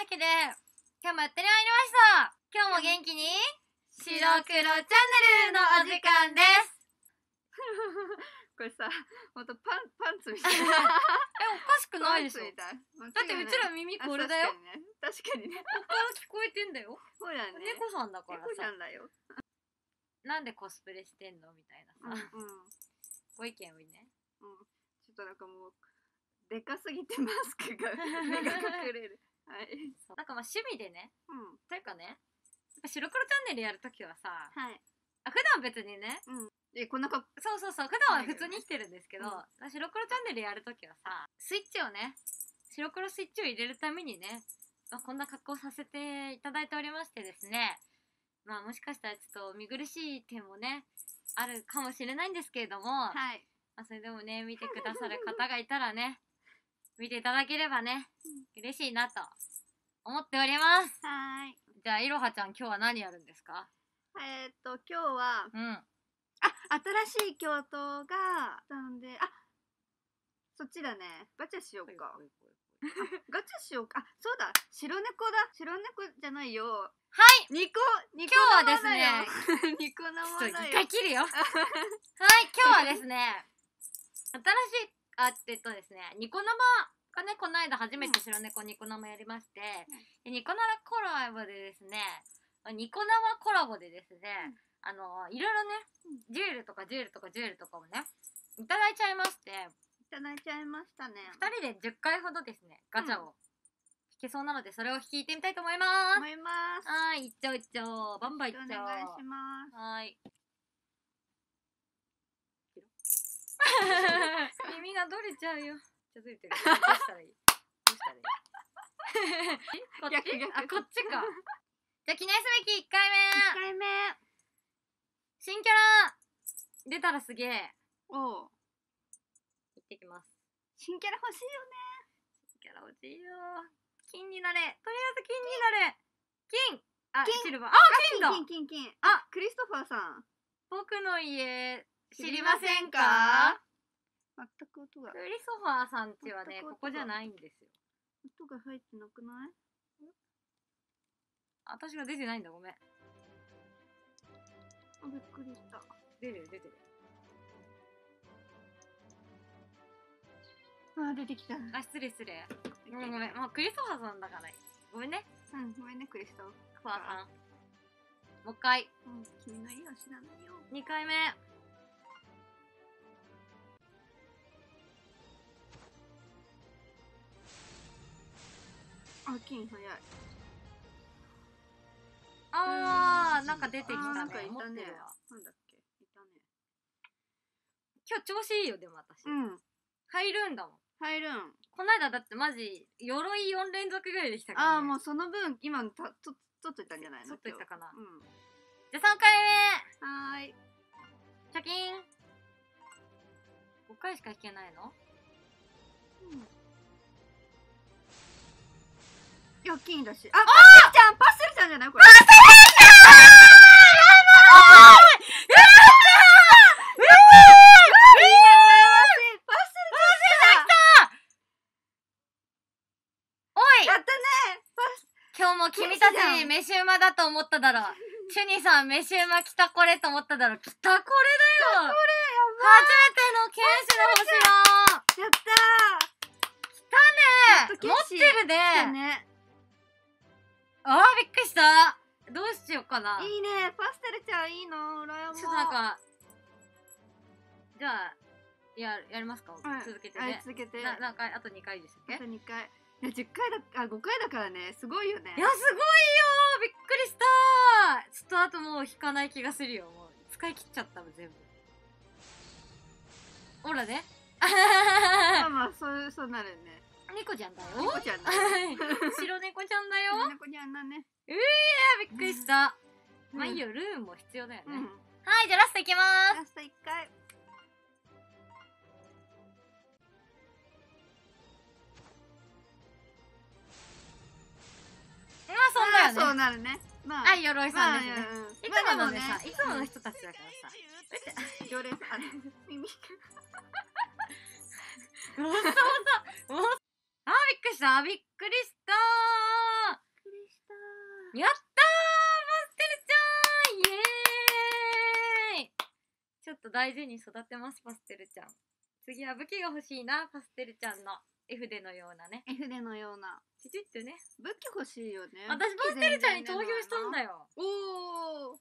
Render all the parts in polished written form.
わけで今日もやってまいりました。今日も元気に白黒チャンネルのお時間です。 これさ、ほんとパンツみたいな。 おかしくないでしょ。だってうちら耳これだよ。 確かにね。 ここから聞こえてんだよ。 そうだね。 猫さんだからさ。 猫ちゃんだよ。 なんでコスプレしてんのみたいなさ。ご意見をね。 ちょっとなんかもうでかすぎてマスクが目が隠れる。はい。 なんかまあ趣味でね。というかね。白黒チャンネルやるときはさ。 はい。 普段別にね。 こんなかそう普段は普通に生きてるんですけど、白黒チャンネルやるときはさ、スイッチをね、白黒スイッチを入れるためにね、こんな格好させていただいておりましてですね、まあもしかしたらちょっと見苦しい点もね、あるかもしれないんですけれども、はい。まあそれでもね、見てくださる方がいたらね、見ていただければね、嬉しいなと思っております。 はい。 じゃあ、いろはちゃん今日は何やるんですか？ 今日は、新しい京都があったんで、そっちだね。ガチャしようか。ガチャしようか。そうだ、白猫だ。白猫じゃないよ。はい、今日はですね、肉生だよ。 一回切るよ。はい、今日はですね、新しい、ですね、ニコ生がね、この間初めて白猫ニコ生やりまして、ニコ生コラボでですね、ニコ生コラボでですね、いろいろね、ジュエルとかをね、いただいちゃいまして、 いただいちゃいましたね。 2人で10回ほどですね、ガチャを引けそうなので、それを引いてみたいと思います。はい、いっちゃおう。バンバンいっちゃおう。 お願いします。 はい。耳が取れちゃうよ。ちょっとずれてる。どうしたらいいこっち？こっちか。じゃあ記念すべき1回目。新キャラ出たらすげえ。行ってきます。 新キャラ欲しいよね。 新キャラ欲しいよ。金になれ。とりあえず金になれ。金。シルバー。金だ。 金。クリストファーさん。 僕の家知りませんか？ 全く音が。 クリストファーさんちはね、ここじゃないんですよ。 音が入ってなくない？ 私が出てないんだ、ごめん。 びっくりした。 出てる。 出てきた。 失礼。ごめん。まあ、クリストファーさんだから。ごめんね。 ごめんね、クリストファーさん。もう一回。 君の家は知らないよ。 2回目。 金早い。 なんか出てきたね。 なんかいたね。なんだっけ？いたね。 今日調子いいよ、でも私。入るんだもん。 入るん。 こないだだってマジ、鎧4連続ぐらいできたからね。 もうその分、今、取っといたんじゃないの？ 取っといたかな。 うん。 じゃあ3回目。 はーい。 貯金。5回しか引けないの？ いや、金だし。パステルちゃんじゃないこれ。パステルちゃんやったね。 今日も君たち飯馬だと思っただろ。チュニさん飯馬来たこれと思っただろ。来たこれだよ。初めての剣士の星よ。 やったー。来たね。持ってるね。びっくりした。どうしようかな。 いいね。パステルちゃんいいの。羨ましい。 ちょっとなんか、じゃあやりますか。続けてね。 続けて。 何回？あと2回ですっけ？ あと2回。いや、10回5回だからね。すごいよね。 いや、すごいよ。びっくりした。ちょっとあともう引かない気がするよ。もう使い切っちゃったもん全部。ほらね。 まあそうなるね。 猫ちゃんだよ。 猫ちゃんだ。 白猫ちゃんだよ。 猫ちゃんだね。 びっくりした。まあいいよ、ルーンも必要だよね。はい、じゃあラストいきまーす。 ラスト1回。そうなるね。 鎧さんですね。いつものね、いつもの人たちだからさ。 常連さん。耳。 びっくりした。 やったー、パステルちゃん、イエーイ。ちょっと大事に育てます、パステルちゃん。次は武器が欲しいな、パステルちゃんの。絵筆のようなね。 絵筆のような。 チュチュッチュね。 武器欲しいよね。 私、パステルちゃんに投票したんだよ。 おー。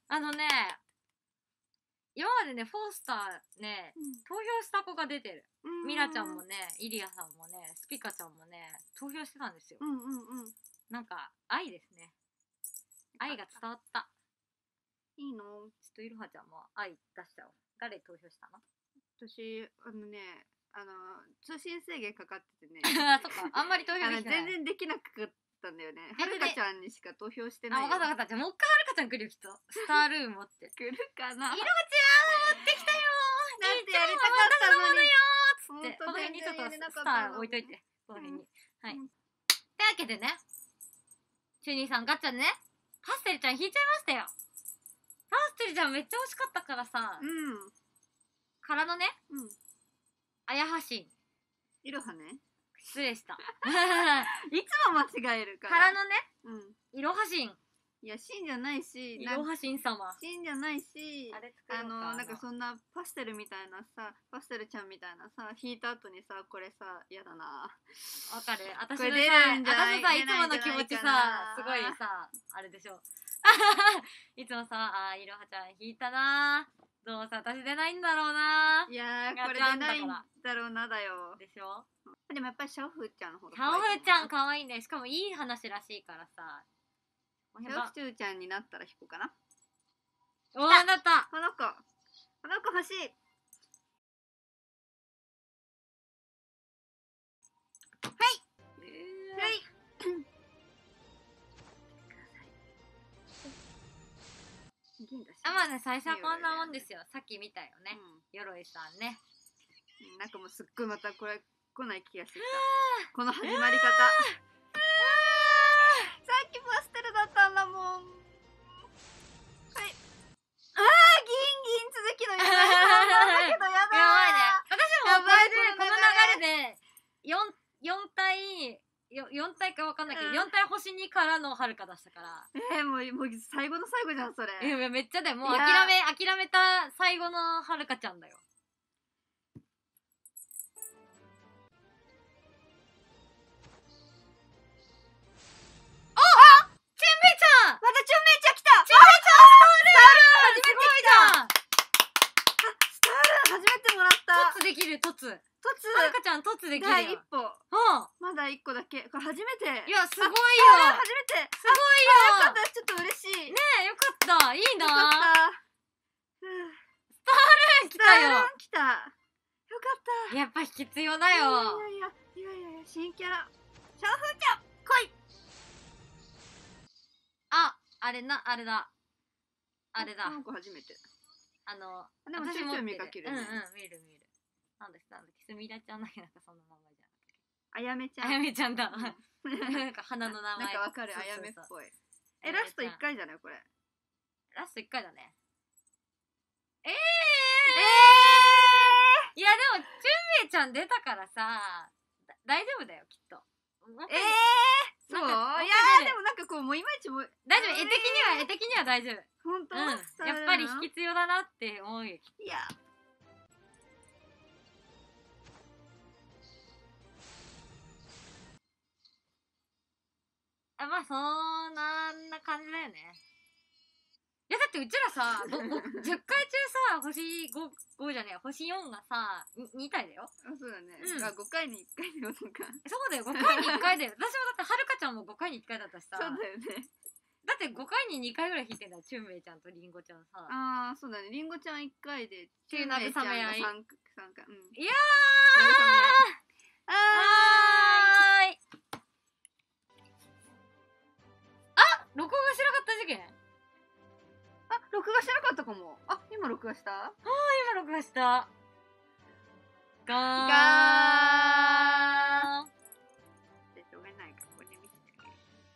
今までね、フォースターね、投票した子が出てる。ミラちゃんもね、イリアさんもね、スピカちゃんもね、投票してたんですよ。なんか、愛ですね。愛が伝わった。 いいの？ ちょっといろはちゃんも愛出しちゃおう。誰投票したの？ 私、通信制限かかっててね。 そっか、あんまり投票できない。 全然できなかったんだよね。はるかちゃんにしか投票してないよ。 あ、わかったわかった。じゃあもう一回はるかちゃん来るよ、きっと。スタールーム持って。 来るかな。 いろはちゃん持ってきたよー。 だってやりたかったのに。 つって、この辺にちょっとスター置いといて。この辺に。はい。というわけでね、チュニーさんガッチャでね、パステルちゃん引いちゃいましたよ。パステルちゃんめっちゃ惜しかったからさ、からのね、あやはしん。 いろはね。 失礼した。 いつも間違えるから。 からのね、いろはしん。 いや、しんじゃないし、 いろはしん様。 しんじゃないし、 あれ作ろうかな。 なんかそんなパステルみたいなさ、パステルちゃんみたいなさ、引いた後にさ、これさ、嫌だな。 わかる？私これ出るんじゃない？ 私さ、いつもの気持ちさ、すごいさ、あれでしょ。いつもさ、いろはちゃん引いたな。どうせ私出ないんだろうな。 いやー、これ出ないんだろうなだよ。 でしょ？ でもやっぱりシャオフーちゃんの方がシャオフーちゃんかわいいね。しかもいい話らしいからさ。 シャオフーちゃんになったら引こうかな。 おー、なった。 この子欲しい。はいはい。 まあね、最初はこんなもんですよ。さっき見たよね。鎧さんね。 なんかもうすっごいまたこれ来ない気がしてきた。この始まり方。さっきパステルだったんだもん。はい。ギンギン続きのやばいだけどやだー。 やばいね。私もこの流れで4体かわかんないけど、4体星2からのはるか出したから。 もう最後の最後じゃんそれ。 めっちゃだよ。もう諦めた最後のはるかちゃんだよ。 またチュンメイちゃん来た。 チュンメイちゃんスタールーン初めて来た。 スタールーン初めてもらった。 トツできるトツ。はるかちゃんトツできるよ。 第一歩。まだ1個だけ。これ初めて。 いやすごいよ。 初めて。 すごいよ。 よかった。ちょっと嬉しい。 ねえよかった。いいな。 よかった。 スタールーン来たよ。 来た。よかった。 やっぱ必要だよ。 いや新キャラ。シャオフーちゃん来い。 あれだ。あれだ。 この子初めて。でも私も見かけるね。 見る。なんだっけ、すみらちゃんだけなんかそんな名前じゃなくて。 あやめちゃん。 あやめちゃんだ。なんか花の名前。 なんかわかる、あやめっぽい。ラスト1回じゃないこれ。 ラスト1回だね。いやでも、チュンメイちゃん出たからさ、大丈夫だよ、きっと。 そう？いやでもなんかこう、もういまいちもう。 大丈夫、絵的には大丈夫。 本当？ やっぱり必要だなって思うよ。 いや。 まあそんな感じだよね。いやだってうちらさ10回中さ星 5じゃねえ星4がさ 2体だよ。 そうだね。5回に1回だよとか。 そうだよ、5回に1回だよ。私もだってはるかちゃんも5回に1回だったしさ。 そうだよね。 だって5回に2回ぐらい引いてんだよ、チュンメイちゃんとリンゴちゃんさ。 ああそうだね、リンゴちゃん1回でチュンメイちゃんが3回。いやー録画しなかった事件。 録画してなかったかも。今録画した？ 今録画した。ガーン。 しょうがないからここで見せてあげる。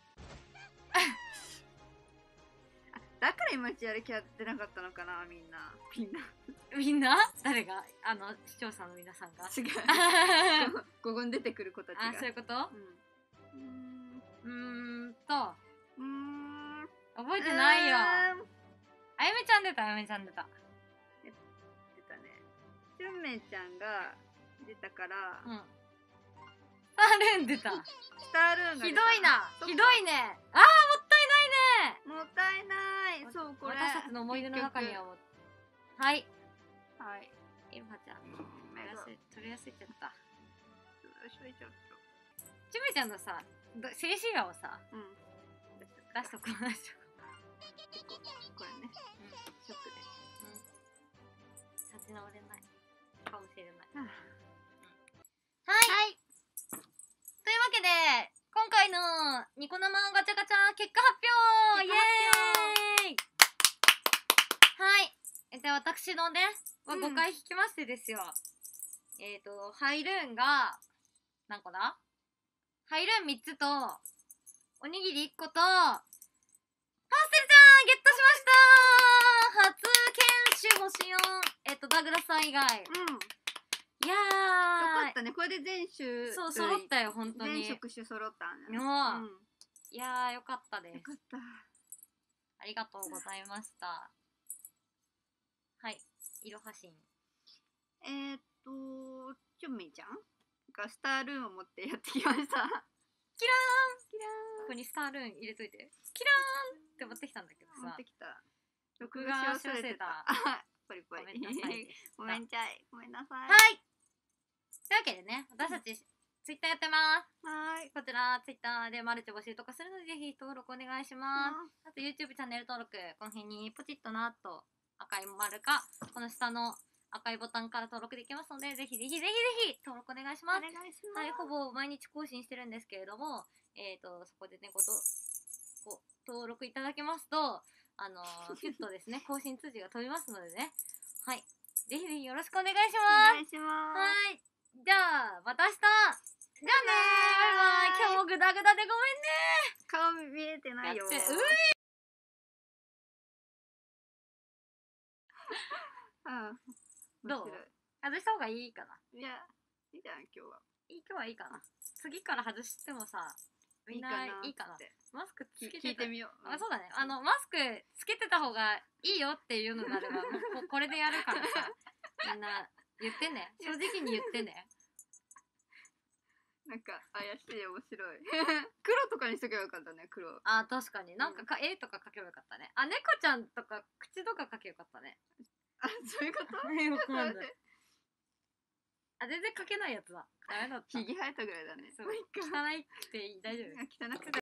だからいまいちやる気やってなかったのかな、みんな。 誰が？視聴者の皆さんが。 違う。ここに出てくる子たちが。 そういうこと？ 覚えてないよ。あゆめちゃん出た、あゆめちゃん出た。 出たね。チュンメイちゃんが出たから、 うん。スタールーン出た。 スタールーンが出た。 ひどいな。ひどいね。あー、もったいないね。 もったいない。そう、これ。 私たちの思い出の中にはもう。はい。 はい。 いろはちゃん。取りやすいちゃった。ちゅめちゃんのさ、静止画をさ、出しとこう、出しとこう。これね、ショックで。 立ち直れないかもしれない。 はい。 というわけで、今回のニコ生ガチャガチャ結果発表イエーイ。はい。私のね、5回引きましてですよ。ハイルーンが、何個だ？ハイルーン3つと、おにぎり1個と、パステルちゃんゲットしました初研修星4。ダグラスさん以外。いやー。 よかったね。これで全種。 そう、揃ったよ、本当に。 全職種揃ったんね。いやー、よかったです。 よかった。 ありがとうございました。はい。いろはしん。 チュンメイちゃんがスタールーンを持ってやってきました。 キラーンキラーンここにスタールーン入れといて。キラーンって持ってきたんだけどさ。 持ってきた。 録画し忘れた。 ポリポリ。ごめんちゃい。ごめんなさい。 はい。というわけでね、私たちツイッターやってます。 はい。 こちらツイッターでマルチ募集とかするので、ぜひ登録お願いします。あと YouTube チャンネル登録、この辺にポチッとなっと赤い丸か、この下の赤いボタンから登録できますので、ぜひぜひぜひぜひ登録お願いします。 お願いします。 はい、ほぼ毎日更新してるんですけれども、そこでね、登録いただけますと、キュッとですね、更新通知が飛びますのでね、はい、ぜひぜひよろしくお願いします。 お願いします。 はい、じゃあ、また明日。じゃあねー、バイバイ。今日もグダグダでごめんねー。 顔見えてないよ。 どう？外した方がいいかな。 いや、いいじゃん、今日は。 今日はいいかな。次から外してもさ、みんないいかなって。マスクつけて聞いてみよう。 あ、そうだね。マスクつけてた方がいいよっていうのであれば、もうこれでやるからさ、みんな言ってね。正直に言ってね。 なんか怪しい、面白い。黒とかにしとけばよかったね、黒。 あ、確かに。なんか絵とか描けばよかったね。あ、猫ちゃんとか口とか描けばよかったね。 あ、そういうこと？ あ、全然描けないやつだ。ダメだった。 ひげ生えたぐらいだね。 そう。汚いくて大丈夫。 汚くて